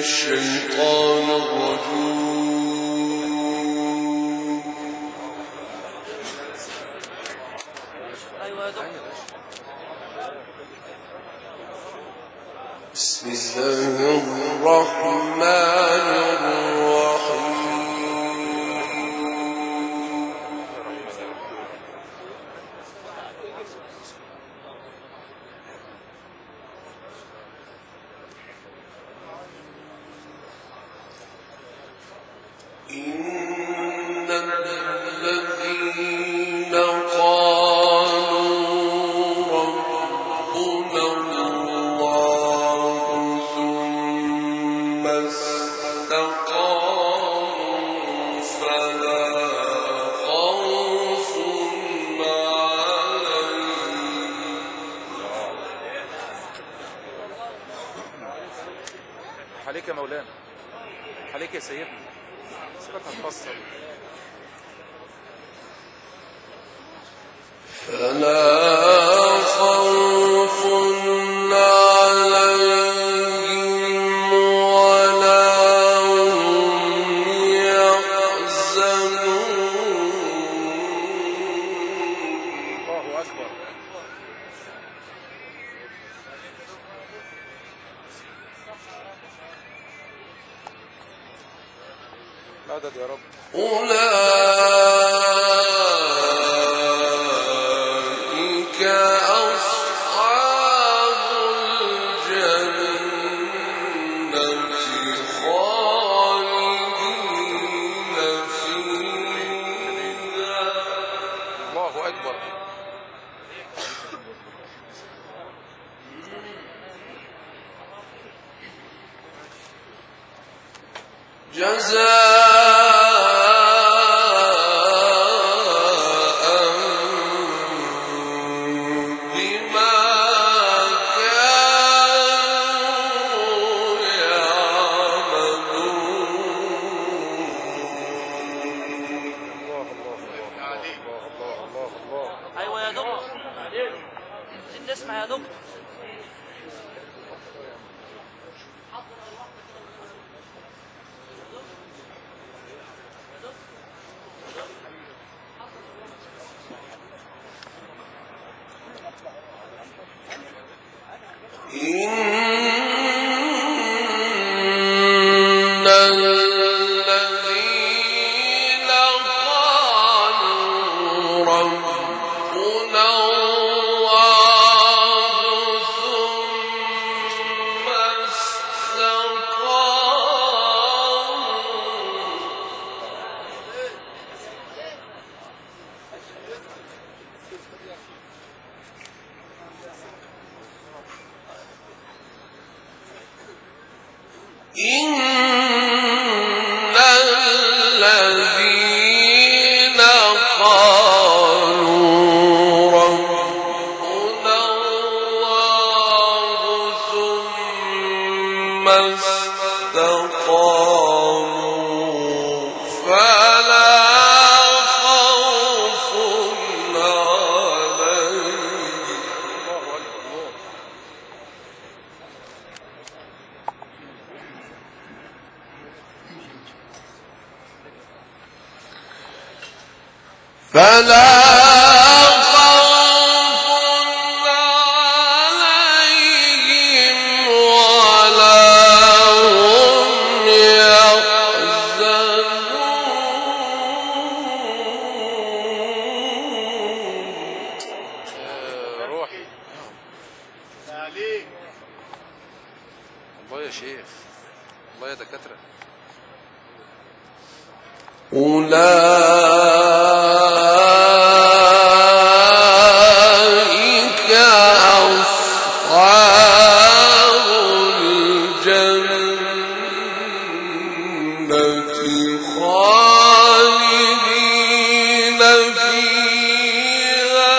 الشيطان الرجيم. بسم الله الرحمن الرحيم. إن الذين قالوا ربنا الله ثم استقاموا فلا خوف عليهم. عليك يا مولانا، عليك يا سيدنا، سيبك هتفصل. فلا خوف عليهم ولا هم يحزنون. الله أكبر. مدد يا رب. أولئك أصحاب الجنة خالدين فيها. الله أكبر. اسمع يا دكتور. إن الذين قالوا ربنا الله ثم إن الذين قالوا ربنا الله ثم استقاموا فلا خوف عليهم. فلا خوف عليهم ولا هم يحزنون. روحي الله يا شيخ، الله يا دكاترة. أولئك أصحاب الجنة خالدين فيها.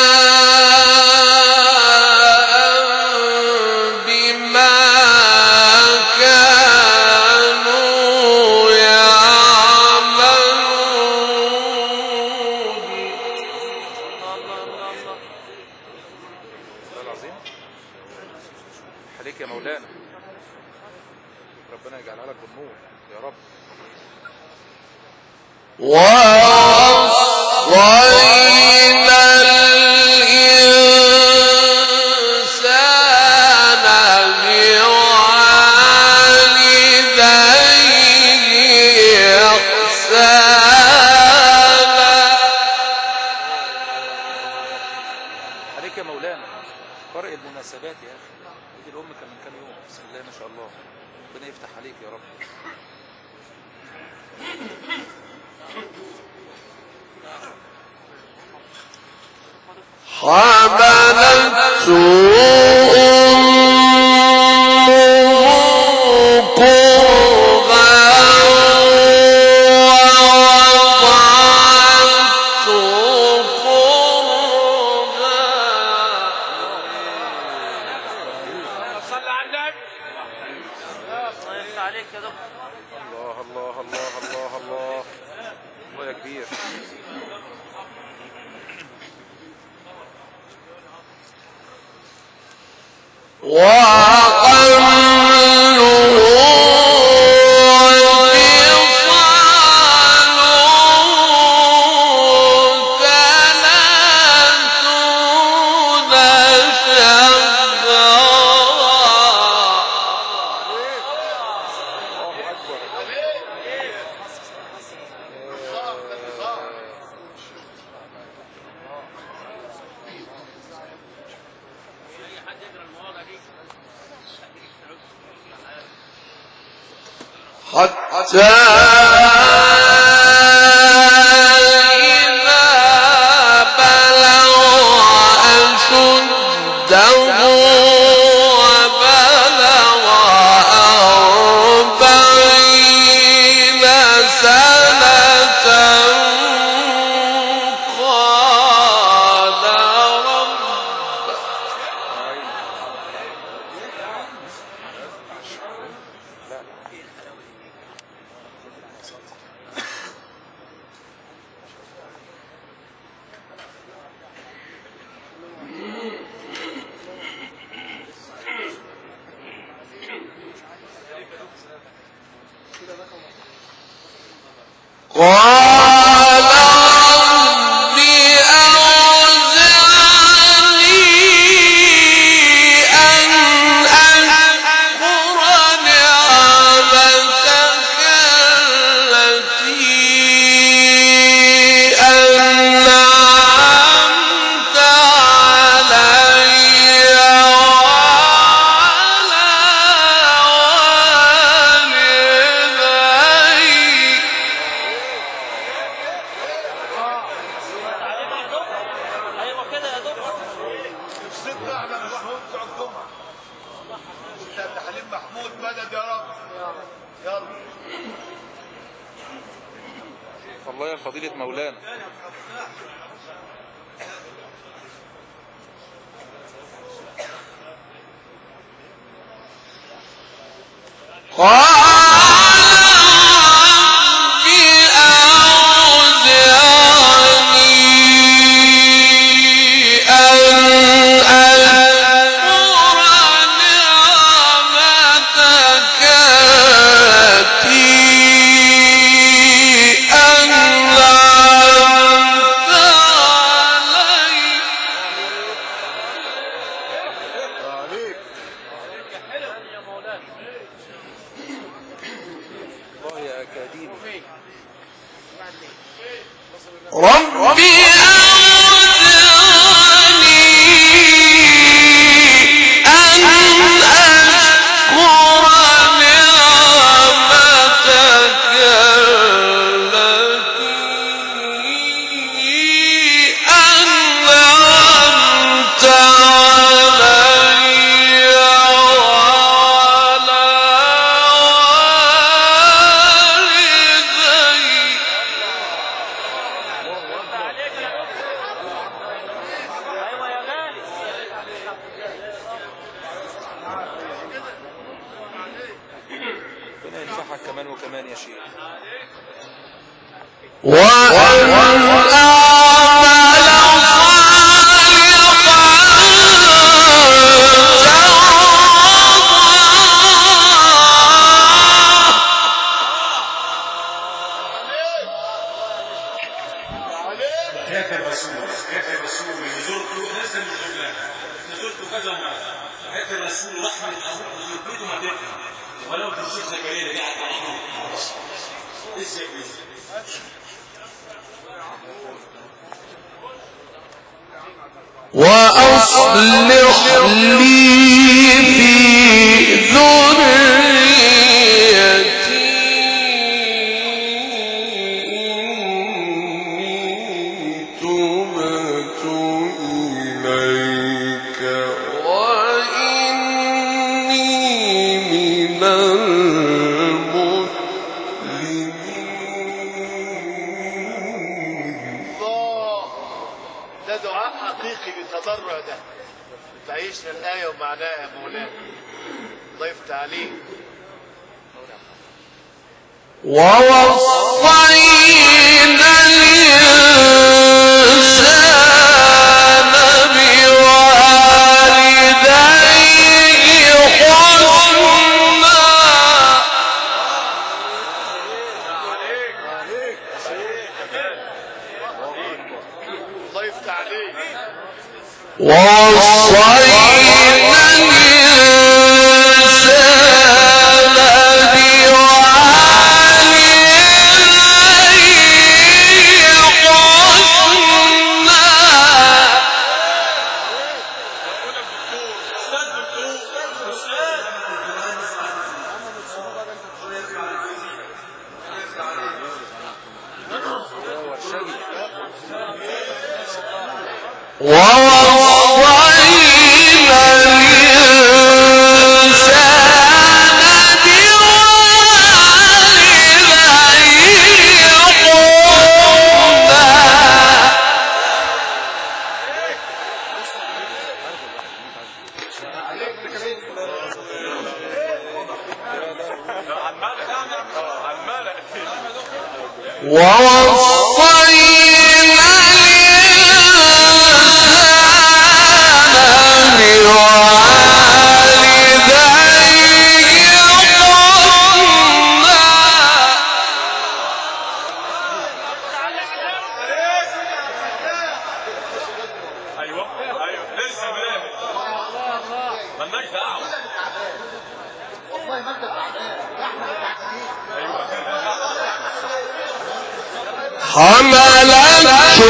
جزاء بما العظيم. عليك يا مولانا، ربنا يجعلها لك بالنور يا رب. ووصينا الإنسان بوالديه إحسانا. عليك يا مولانا، قارئ المناسبات يا أخي. ودي الأم كان من كام يوم، بسم الله ما شاء الله، ربنا يفتح عليك يا رب. حملته أمه كرها ووضعته كرها. صلى على النبي. الله يفتح عليك يا دكتور. الله الله الله الله الله الله يا كبير. وحمله وفصاله 30 شهرا. حتى إذا بلغ أشده وبلغ 40 سنة قال رب قال رب أوزعني أن أشكر نعمتك التي أنعمت علي وعلى والدي. ايوه كده يا دكتور. نفسنا على مشهور بتوع الجمعة. استاذ حليم محمود مدد يا رب. يلا. الله يا فضيلة مولانا. الله يا أكاديمي. ربي أوزعني أن أشكر نعمتك التي أنعمت علي وعلى والدي. ايوه يا غالي. ربنا ينفعك كمان وكمان يا شيخ. وأن أعمل صالحا حتى الرسول رحمه ابوك في بيته ما تبقى ولو في الشيخ زكريا اللي قاعد على طول ازاي وأصلح لي في ذريتي إني تبت إليك وإني من المسلمين. ده دعاء حقيقي بالتضرع ده. تعيشنا الآية ومعناها يا مولانا. ضيف تعليق. ووصينا الإنسان بوالديه حسنا. ضيف تعليق. ووصينا الإنسان بوالديه ووصينا الإنسان بوالديه حسنا. ووصينا حملته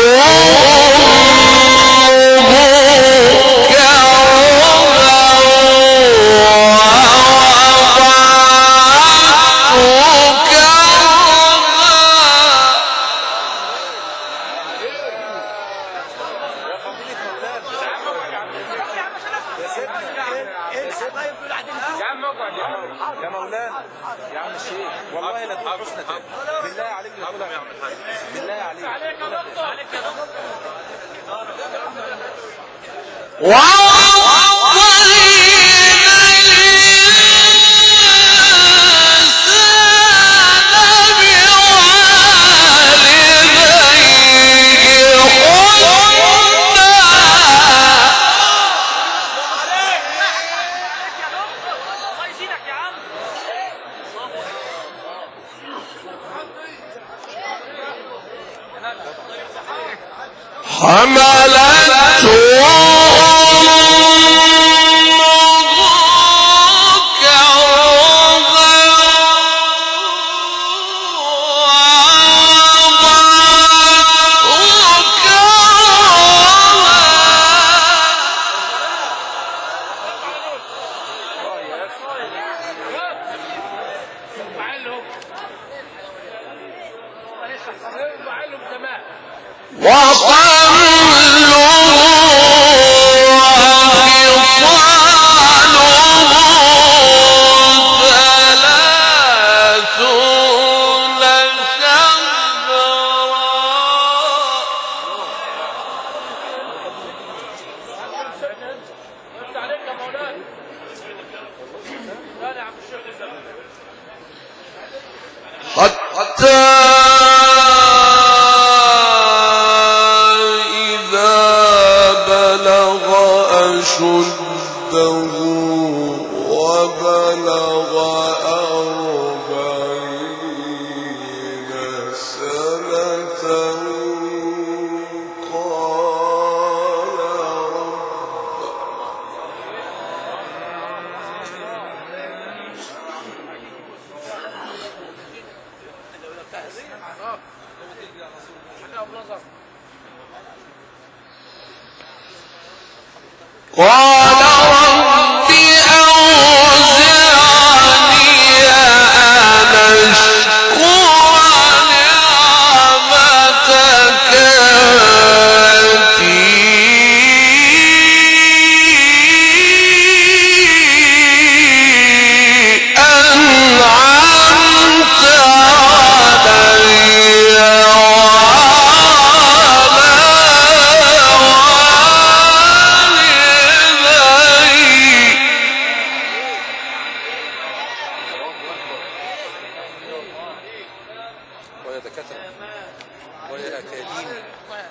يا مولانا يا عم الشيخ والله لا تقول حسنى تاني بالله عليك لا تقولها يا عم الحاج بالله عليك عليك يا دكتور عليك يا دكتور حملته حتى إذا بلغ أشده وبلغ 40 سنة قال رب قال رب أوزعني أن أشكر نعمتك التي أنعمت ويا دكاترة ويا أكاديمي.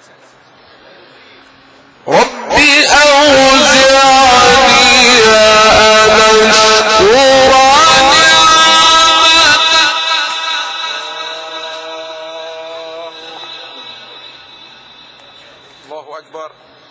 رب أوزعني أن أشكر نعمتك الله أكبر.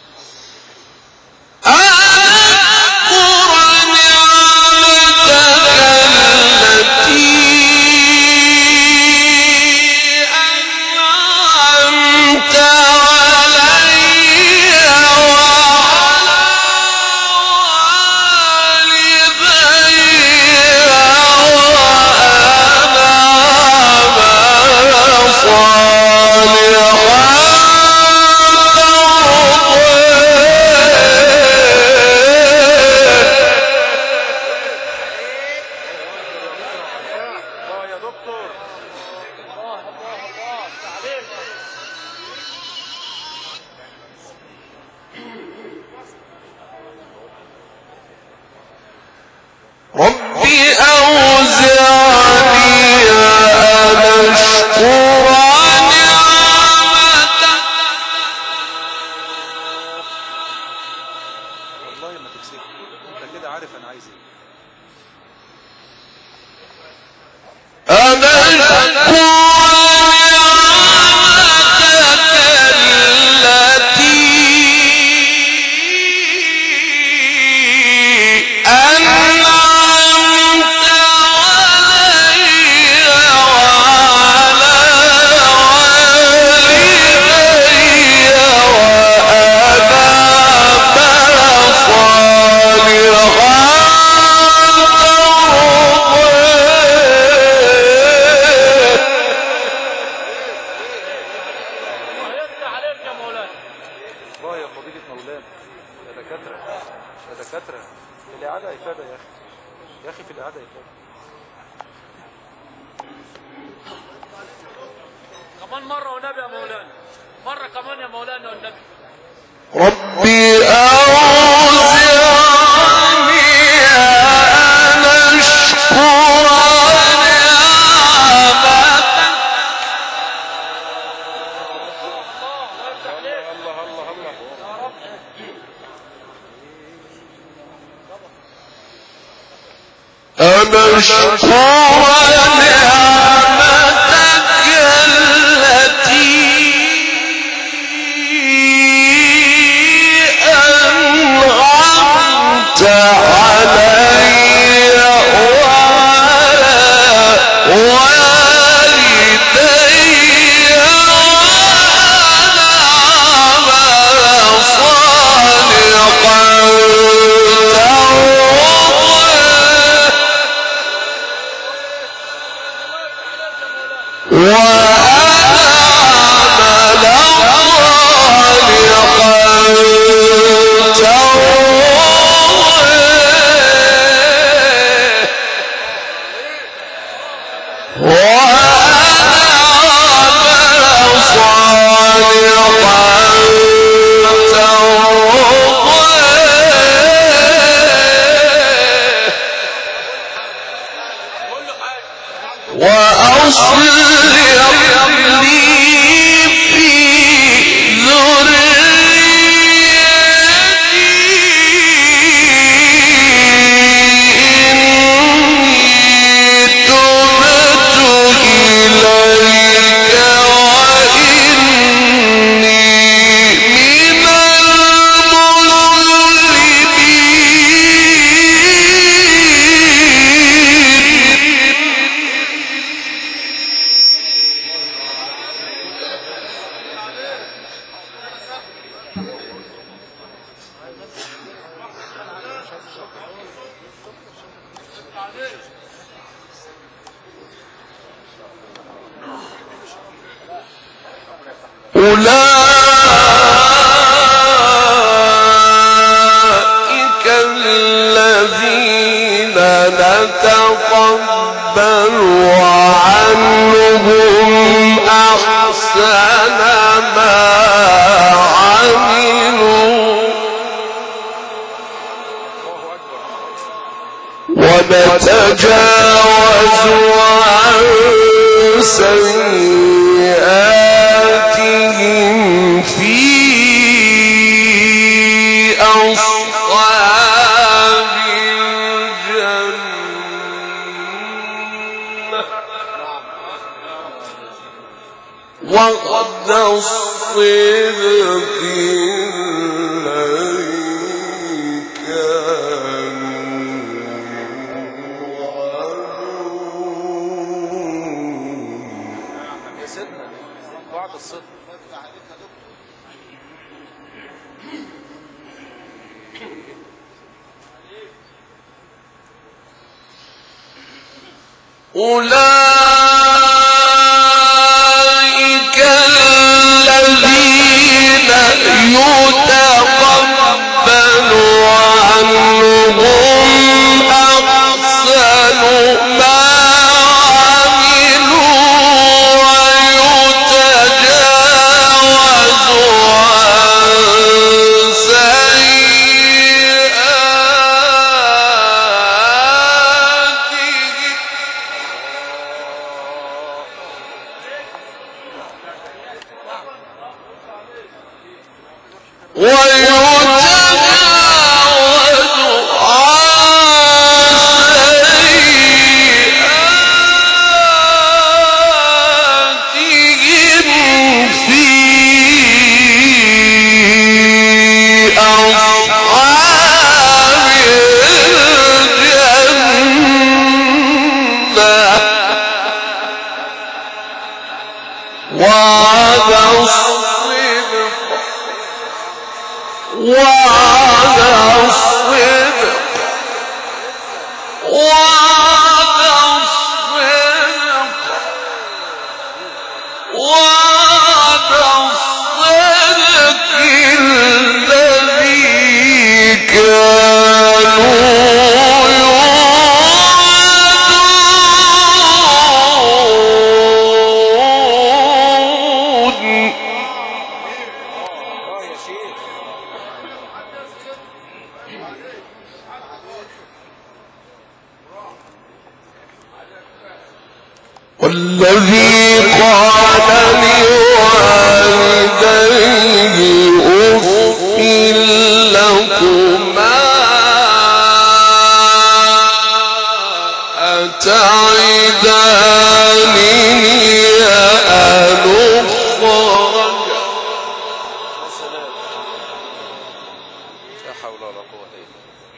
رب أوزعني أن أشكر نعمتك والله ما تكسبني، انت كده عارف انا عايز ايه. أن أشكر الله يا فضيلة مولانا. يا دكاترة يا دكاترة، الإعادة إفادة يا أخي، يا أخي في الإعادة إفادة. كمان مرة والنبي يا مولانا، مرة كمان يا مولانا والنبي. ربي أوزعني أن أشكر نعمتك الله الله الله. أن أشكر نعمتك التي أنعمت علي وعلى والدي وأعمل صالحا أولئك الذين نتقبل عنهم أحسن ما عملوا ونتجاوز عن سيئاتهم في أصحاب الجنة وقد الصدق الذي كانوا يا سيدنا بعد الصدق أولئك الذين يتقبل عنهم أحسن ما عملوا ويتجاوز عن سيئاتهم ويتجاوز عن سيئاتهم في أصحاب الجنة وعد الصدق وعد الصدق وعد الصدق وعد الصدق الذي كانوا يوعدون يا شيخ والذي قال لوالديه أف لكما أتعدانني أن أخرج يا سلام لا حول ولا قوة إلا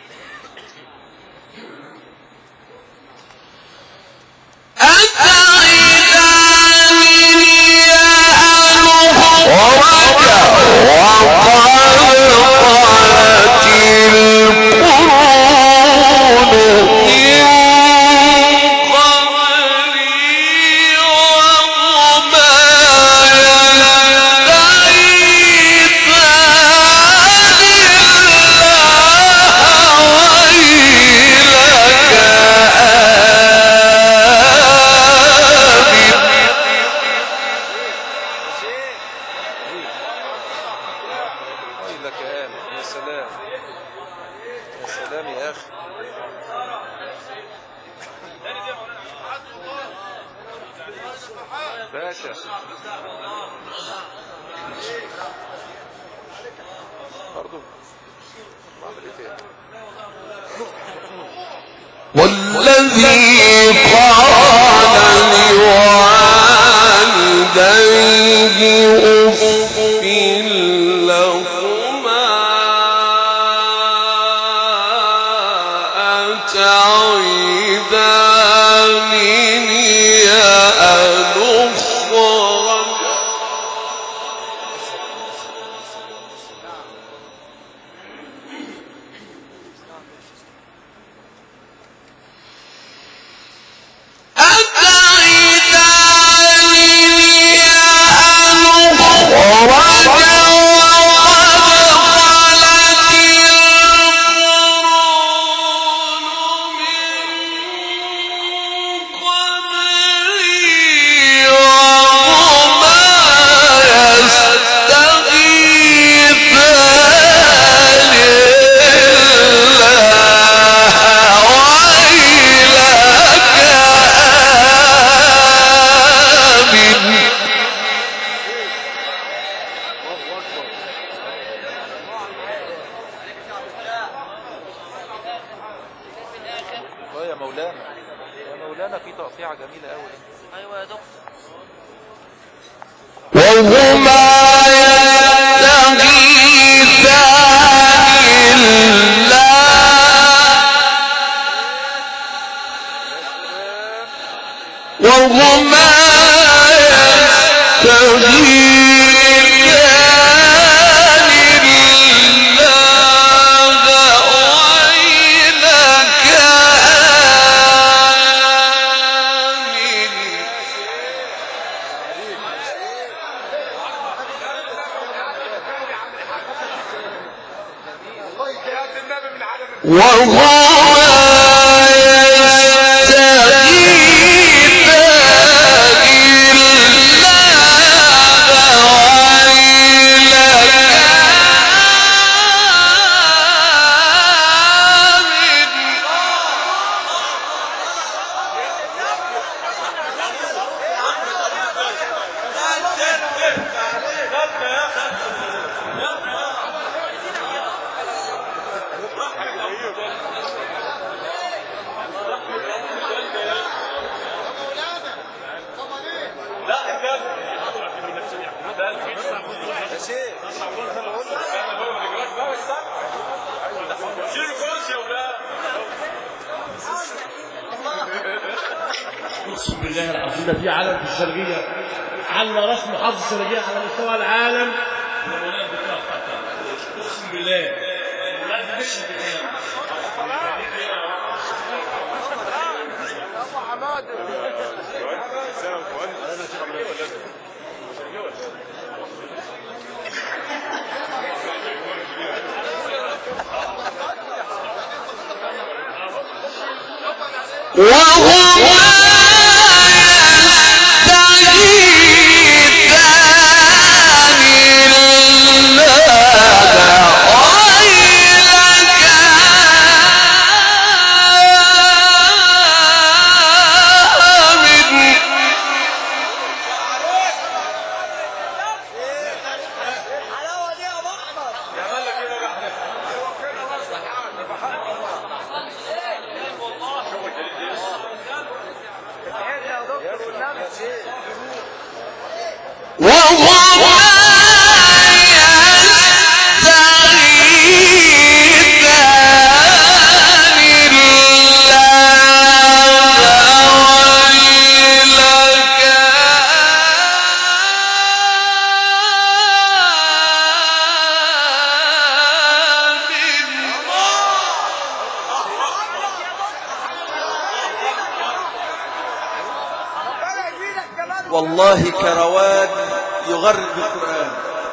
ويلك يا آمن يا سلام يا سلام يا أخي باشا برضو بعمل ايه تاني والذي قال لوالديه أف لكما أتعدانني أن أخرج مولانا يا مولانا في تقطيعة جميلة قوي. ايوه يا دكتور. وهما يستغيثان الله وهما اقسم بالله العظيم ده في علم في الشرقيه على رسم محافظه الشرقيه على مستوى العالم. اقسم بالله والله كروان يغرد بالقرآن.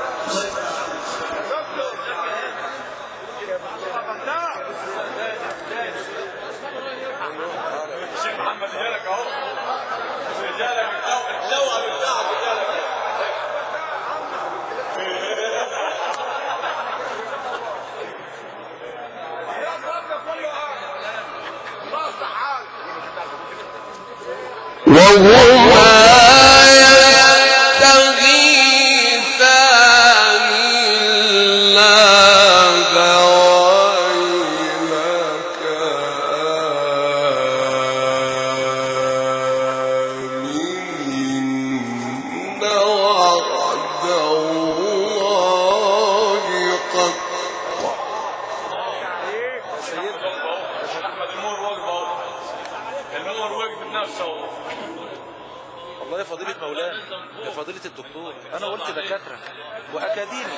والله يا فضيلة مولانا يا فضيلة الدكتور أنا قلت دكاترة وأكاديمي.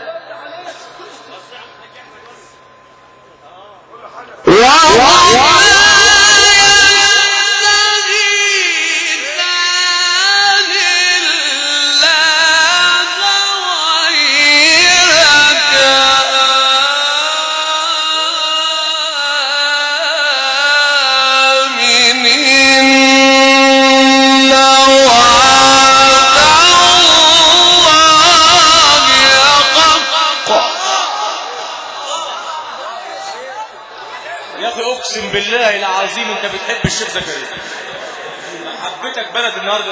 اقسم بالله العظيم انت بتحب الشيخ زكريا. حبيتك بلد النهارده.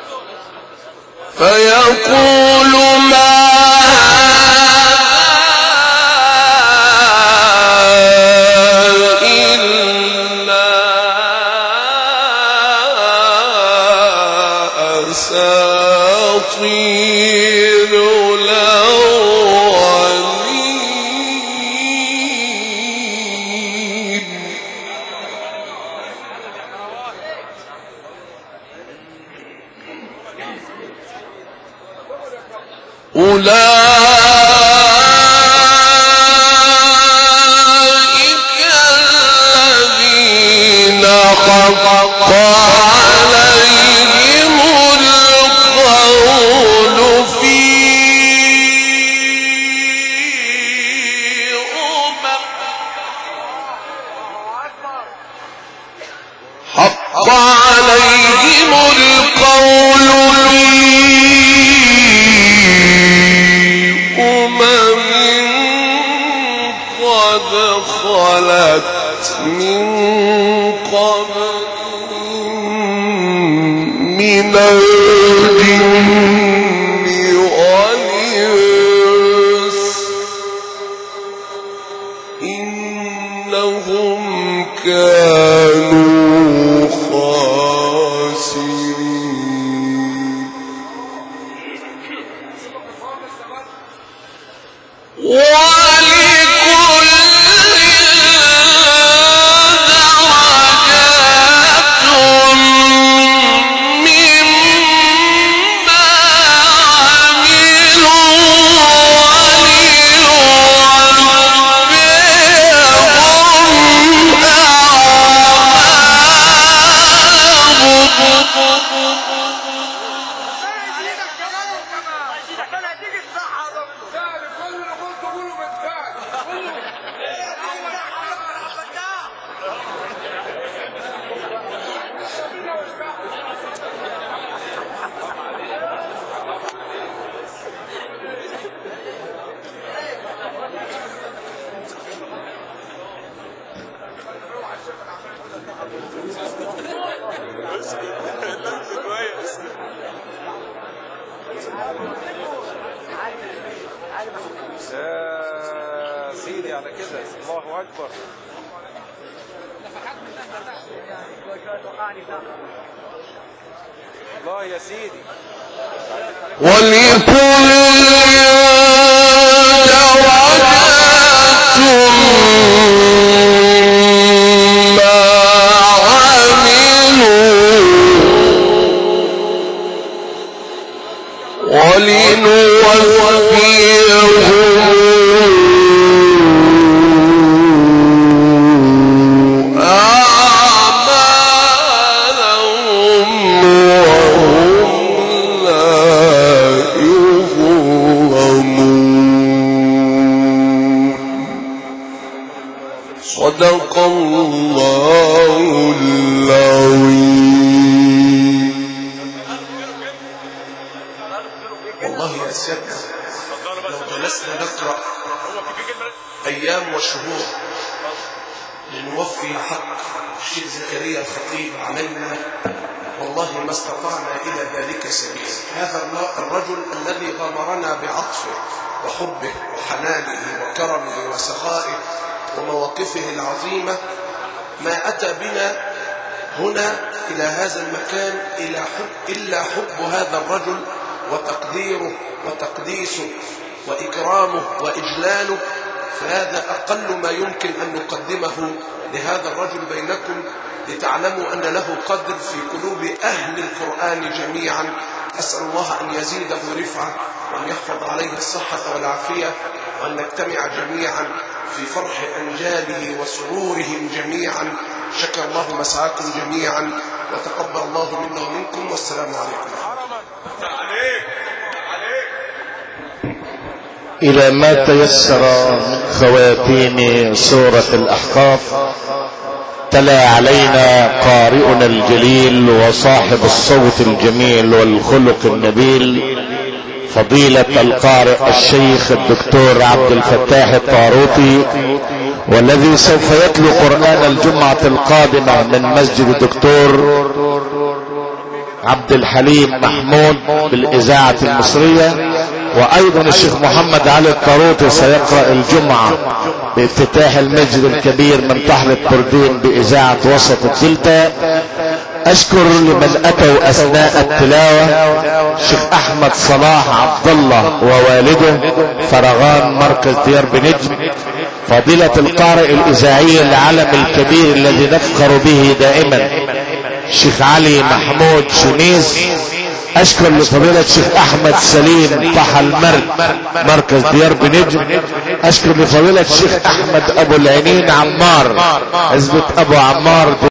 فيقول ما الذين حق عليهم القول في حق عليهم القول قد خلت من قبلهم من الجن والإنس إنهم كانوا خاسرين يا سيدي على كده. الله أكبر. الله يا سيدي. ولكل درجات ما عملوا ولنوفيهم صدق الله العظيم. والله يا سيدنا لو جلسنا نقرأ أيام وشهور لنوفي حق الشيخ زكريا الخطيب علينا والله ما استطعنا إلى ذلك سبيل. هذا الرجل الذي غمرنا بعطفه وحبه وحنانه وكرمه وسخائه ومواقفه العظيمة ما أتى بنا هنا إلى هذا المكان إلا حب هذا الرجل وتقديره وتقديسه وإكرامه وإجلاله. فهذا أقل ما يمكن أن نقدمه لهذا الرجل بينكم لتعلموا أن له قدر في قلوب أهل القرآن جميعا. أسأل الله أن يزيده رفعة وأن يحفظ عليه الصحة والعافية وأن نجتمع جميعا في فرح أنجاله وسرورهم جميعا. شكر الله مسعاكم جميعا وتقبل الله منا ومنكم والسلام عليكم. إلى ما تيسر من خواتيم سورة الأحقاف تلا علينا قارئنا الجليل وصاحب الصوت الجميل والخلق النبيل فضيلة القارئ الشيخ الدكتور عبد الفتاح الطاروطي، والذي سوف يتلو قرآن الجمعة القادمة من مسجد الدكتور عبد الحليم محمود بالإذاعة المصرية. وأيضا الشيخ محمد علي الطاروطي سيقرأ الجمعة بافتتاح المسجد الكبير من طحلة بردين بإذاعة وسط الدلتا. أشكر لمن أتوا أثناء التلاوة الشيخ أحمد صلاح عبد الله ووالده فرغان مركز ديار بنجم، فضيلة القارئ الإذاعي العلم الكبير الذي نفخر به دائما الشيخ علي محمود شنيس، اشكر لفضيلة الشيخ احمد سليم طه المرج مركز ديار بنجم. اشكر لفضيلة الشيخ احمد ابو العينين عمار عزبة ابو عمار